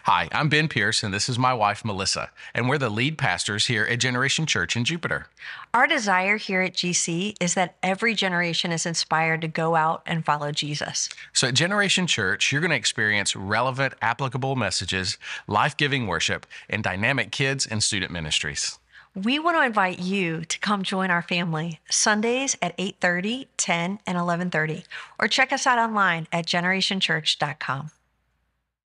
Hi, I'm Ben Pierce, and this is my wife, Melissa, and we're the lead pastors here at Generation Church in Jupiter. Our desire here at GC is that every generation is inspired to go out and follow Jesus. So at Generation Church, you're going to experience relevant, applicable messages, life-giving worship, and dynamic kids and student ministries. We want to invite you to come join our family Sundays at 8:30, 10, and 11:30, or check us out online at generationchurch.com.